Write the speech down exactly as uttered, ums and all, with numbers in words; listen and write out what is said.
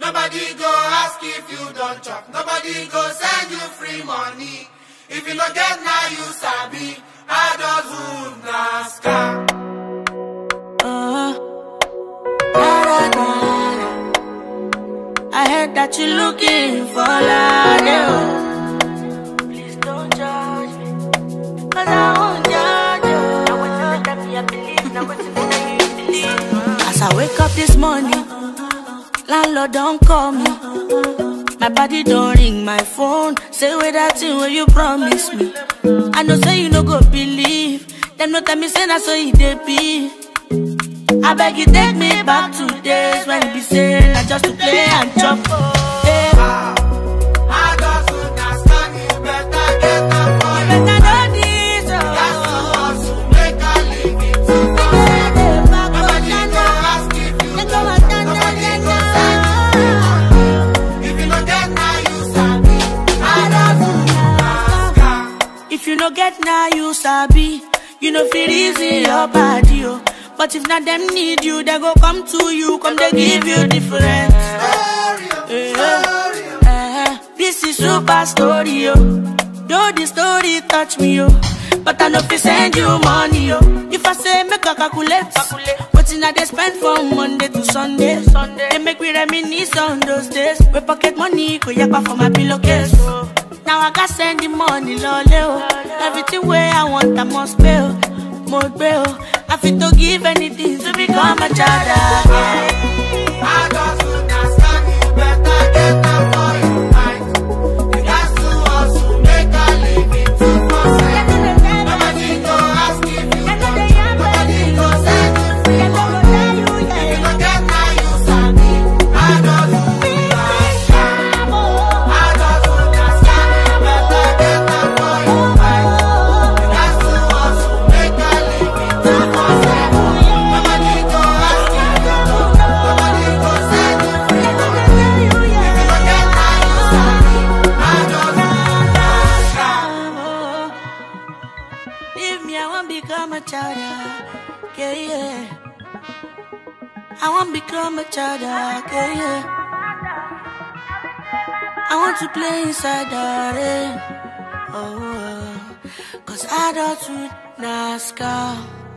Nobody go ask if you don't chop. Nobody go send you free money. If you don't get now, you sabi. I don't do NASCAR. Uh, da, da, da. I heard that you're looking for love. Please don't judge me, cause I won't judge you. Now what you let me believe, now what you let me believe. As I wake up this morning, landlord don't call me. My body don't ring my phone. Say where that thing where you promise me. I know say you no go believe. Them no tell me say that's so it dey be. I beg you take me back to days when it be saying I just to play and chop. Hey. Ah, I just do NASCAR. You better get up for You better know this, oh. That's the hustle, make a living to Nobody go ask if you don't. Nobody go send you free money. If you don't get now, you sabi. I just do NASCAR. If you no get now, you sabi. You know feel easy your body, oh. But if not them need you, they go come to you. Come they give you different. Uh, uh, this is super story, yo. Though the story touch me, yo. But I know if send you money, yo. If I say make a calculate, what's in they spend from Monday to Sunday. Sunday. They make me reminisce on those days. We pocket money, go yapa for my pillowcase. Now I got send the money, loleo. Everything where I want, I must pay. More bail. I fit to give anything to become a child again. I just do NASCAR. You better get up for your mind. You got to hustle, make a living to yourself. Nobody go ask if you don't. Nobody go send you free money. If you don't get now, you sabi. I just do NASCAR. I just do NASCAR. You better get up for your mind. You got to hustle, make a living to yourself. Nobody go ask if you don't. Nobody go send you free money. If you don't get now, you sabi. I just do NASCAR. Leave me, I won't become a child. Yeah, yeah. I won't become a child. Yeah, yeah. I want to play inside the rain. Oh, cause I don't do NASCAR.